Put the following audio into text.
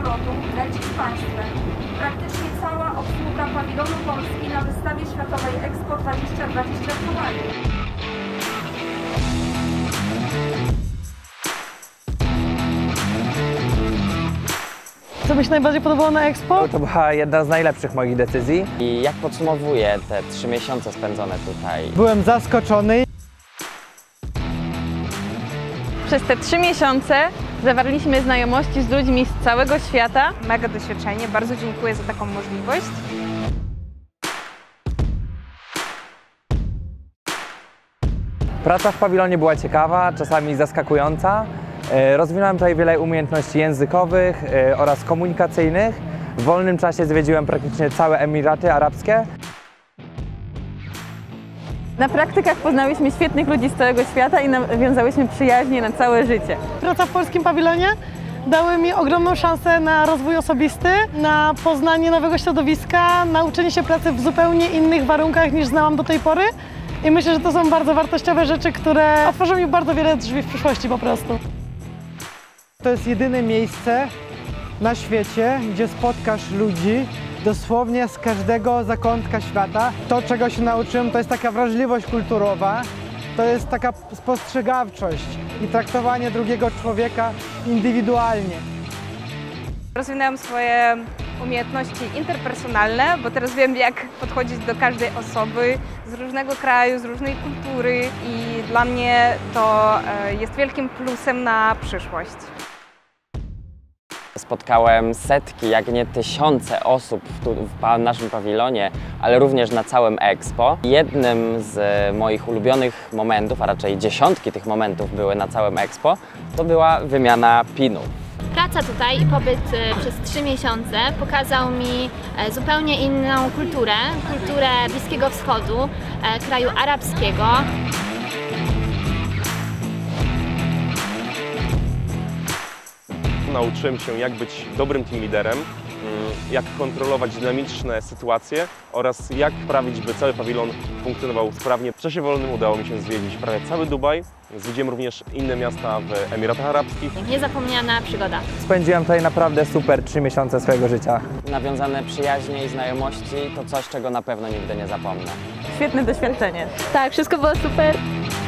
lotu leci z państwem. Praktycznie cała obsługa pawilonu Polski na wystawie światowej Expo 2020 w Polandii. Co mi się najbardziej podobało na Expo? To była jedna z najlepszych moich decyzji. I jak podsumowuję te 3 miesiące spędzone tutaj? Byłem zaskoczony. Przez te 3 miesiące zawarliśmy znajomości z ludźmi z całego świata. Mega doświadczenie, bardzo dziękuję za taką możliwość. Praca w pawilonie była ciekawa, czasami zaskakująca. Rozwinąłem tutaj wiele umiejętności językowych oraz komunikacyjnych. W wolnym czasie zwiedziłem praktycznie całe Emiraty Arabskie. Na praktykach poznałyśmy świetnych ludzi z całego świata i nawiązałyśmy przyjaźnie na całe życie. Praca w polskim pawilonie dały mi ogromną szansę na rozwój osobisty, na poznanie nowego środowiska, nauczenie się pracy w zupełnie innych warunkach niż znałam do tej pory. I myślę, że to są bardzo wartościowe rzeczy, które otworzą mi bardzo wiele drzwi w przyszłości po prostu. To jest jedyne miejsce na świecie, gdzie spotkasz ludzi dosłownie z każdego zakątka świata. To, czego się nauczyłem, to jest taka wrażliwość kulturowa, to jest taka spostrzegawczość i traktowanie drugiego człowieka indywidualnie. Rozwinęłam swoje umiejętności interpersonalne, bo teraz wiem, jak podchodzić do każdej osoby z różnego kraju, z różnej kultury i dla mnie to jest wielkim plusem na przyszłość. Spotkałem setki, jak nie tysiące osób w naszym pawilonie, ale również na całym Expo. Jednym z moich ulubionych momentów, a raczej dziesiątki tych momentów były na całym Expo, to była wymiana pinów. Praca tutaj i pobyt przez 3 miesiące pokazał mi zupełnie inną kulturę Bliskiego Wschodu, kraju arabskiego. Nauczyłem się, jak być dobrym team liderem, jak kontrolować dynamiczne sytuacje oraz jak sprawić, by cały pawilon funkcjonował sprawnie. W czasie wolnym udało mi się zwiedzić prawie cały Dubaj. Zwiedziłem również inne miasta w Emiratach Arabskich. Niezapomniana przygoda. Spędziłem tutaj naprawdę super 3 miesiące swojego życia. Nawiązane przyjaźnie i znajomości to coś, czego na pewno nigdy nie zapomnę. Świetne doświadczenie. Tak, wszystko było super.